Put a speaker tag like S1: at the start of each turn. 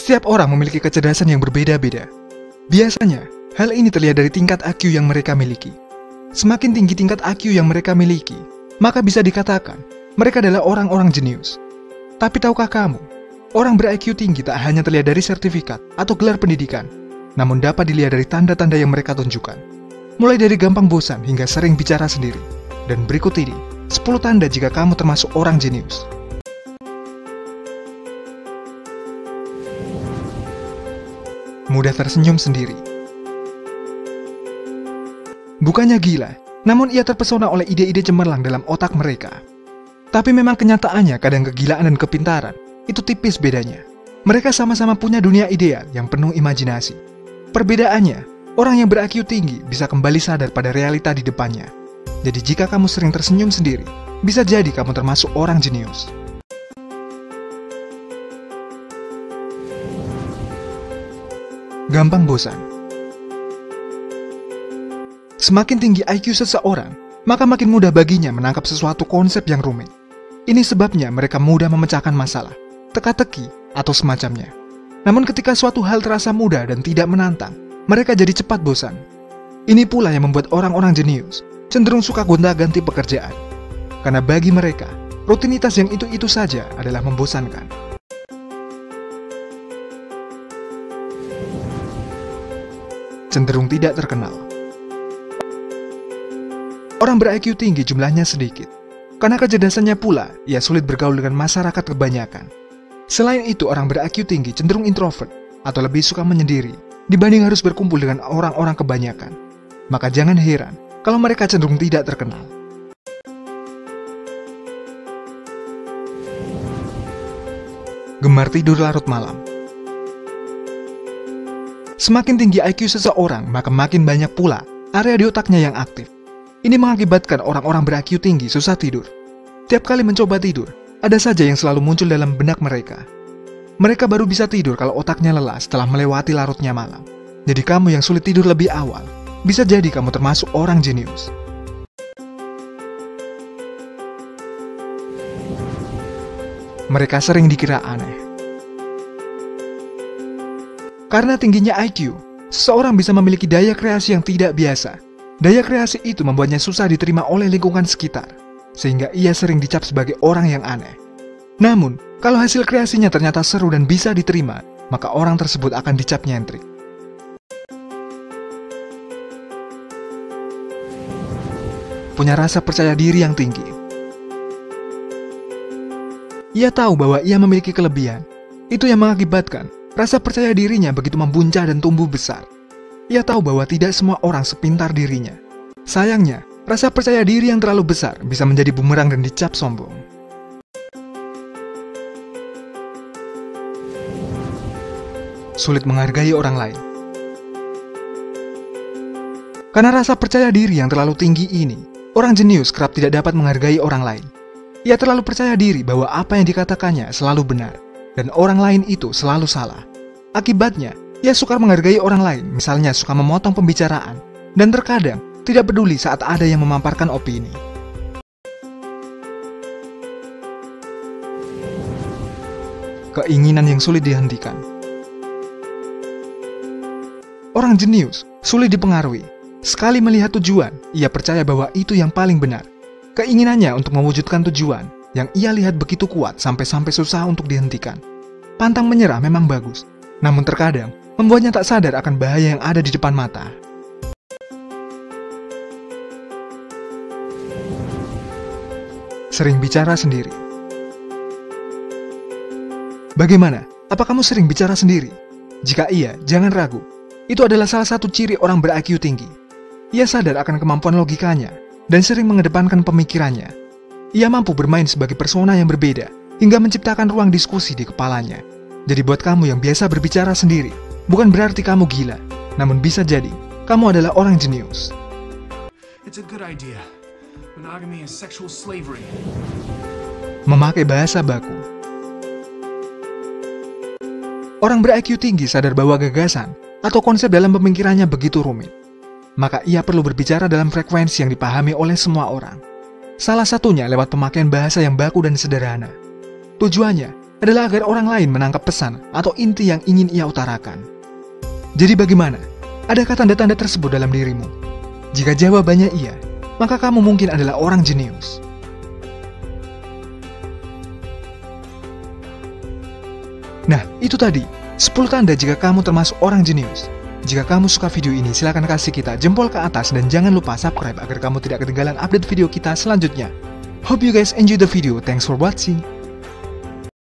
S1: Setiap orang memiliki kecerdasan yang berbeda-beda. Biasanya, hal ini terlihat dari tingkat IQ yang mereka miliki. Semakin tinggi tingkat IQ yang mereka miliki, maka bisa dikatakan mereka adalah orang-orang jenius. Tapi tahukah kamu, orang ber-IQ tinggi tak hanya terlihat dari sertifikat atau gelar pendidikan, namun dapat dilihat dari tanda-tanda yang mereka tunjukkan. Mulai dari gampang bosan hingga sering bicara sendiri. Dan berikut ini, 10 tanda jika kamu termasuk orang jenius. Mudah tersenyum sendiri. Bukannya gila, namun ia terpesona oleh ide-ide cemerlang dalam otak mereka. Tapi memang kenyataannya kadang kegilaan dan kepintaran itu tipis bedanya. Mereka sama-sama punya dunia ideal yang penuh imajinasi. Perbedaannya, orang yang ber-IQ tinggi bisa kembali sadar pada realita di depannya. Jadi jika kamu sering tersenyum sendiri, bisa jadi kamu termasuk orang jenius. Gampang bosan. Semakin tinggi IQ seseorang, maka makin mudah baginya menangkap sesuatu konsep yang rumit. Ini sebabnya mereka mudah memecahkan masalah, teka-teki, atau semacamnya. Namun ketika suatu hal terasa mudah dan tidak menantang, mereka jadi cepat bosan. Ini pula yang membuat orang-orang jenius cenderung suka gonta-ganti pekerjaan. Karena bagi mereka, rutinitas yang itu-itu saja adalah membosankan. Cenderung tidak terkenal. Orang ber-IQ tinggi jumlahnya sedikit. Karena kecerdasannya pula, ia sulit bergaul dengan masyarakat kebanyakan. Selain itu, orang ber-IQ tinggi cenderung introvert atau lebih suka menyendiri dibanding harus berkumpul dengan orang-orang kebanyakan. Maka jangan heran kalau mereka cenderung tidak terkenal. Gemar tidur larut malam. Semakin tinggi IQ seseorang, maka makin banyak pula area di otaknya yang aktif. Ini mengakibatkan orang-orang ber-IQ tinggi susah tidur. Tiap kali mencoba tidur, ada saja yang selalu muncul dalam benak mereka. Mereka baru bisa tidur kalau otaknya lelah setelah melewati larutnya malam. Jadi kamu yang sulit tidur lebih awal, bisa jadi kamu termasuk orang jenius. Mereka sering dikira aneh. Karena tingginya IQ, seseorang bisa memiliki daya kreasi yang tidak biasa. Daya kreasi itu membuatnya susah diterima oleh lingkungan sekitar, sehingga ia sering dicap sebagai orang yang aneh. Namun, kalau hasil kreasinya ternyata seru dan bisa diterima, maka orang tersebut akan dicap nyentrik. Punya rasa percaya diri yang tinggi. Ia tahu bahwa ia memiliki kelebihan. Itu yang mengakibatkan rasa percaya dirinya begitu membuncah dan tumbuh besar. Ia tahu bahwa tidak semua orang sepintar dirinya. Sayangnya, rasa percaya diri yang terlalu besar bisa menjadi bumerang dan dicap sombong. Sulit menghargai orang lain. Karena rasa percaya diri yang terlalu tinggi ini, orang jenius kerap tidak dapat menghargai orang lain. Ia terlalu percaya diri bahwa apa yang dikatakannya selalu benar, dan orang lain itu selalu salah. Akibatnya, ia sukar menghargai orang lain, misalnya suka memotong pembicaraan, dan terkadang tidak peduli saat ada yang memaparkan opini. Keinginan yang sulit dihentikan. Orang jenius sulit dipengaruhi. Sekali melihat tujuan, ia percaya bahwa itu yang paling benar. Keinginannya untuk mewujudkan tujuan yang ia lihat begitu kuat sampai susah untuk dihentikan. Pantang menyerah memang bagus, namun terkadang membuatnya tak sadar akan bahaya yang ada di depan mata. Sering bicara sendiri. Bagaimana? Apa kamu sering bicara sendiri? Jika iya, jangan ragu. Itu adalah salah satu ciri orang ber-IQ tinggi. Ia sadar akan kemampuan logikanya dan sering mengedepankan pemikirannya. Ia mampu bermain sebagai persona yang berbeda hingga menciptakan ruang diskusi di kepalanya. Jadi buat kamu yang biasa berbicara sendiri, bukan berarti kamu gila, namun bisa jadi kamu adalah orang jenius.
S2: It's a good idea. Monogamy is sexual slavery.
S1: Memakai bahasa baku. Orang ber-IQ tinggi sadar bahwa gagasan atau konsep dalam pemikirannya begitu rumit. Maka ia perlu berbicara dalam frekuensi yang dipahami oleh semua orang. Salah satunya lewat pemakaian bahasa yang baku dan sederhana. Tujuannya adalah agar orang lain menangkap pesan atau inti yang ingin ia utarakan. Jadi bagaimana? Adakah tanda-tanda tersebut dalam dirimu? Jika jawabannya iya, maka kamu mungkin adalah orang jenius. Nah, itu tadi 10 tanda jika kamu termasuk orang jenius. Jika kamu suka video ini, silahkan kasih kita jempol ke atas dan jangan lupa subscribe agar kamu tidak ketinggalan update video kita selanjutnya. Hope you guys enjoy the video. Thanks for watching.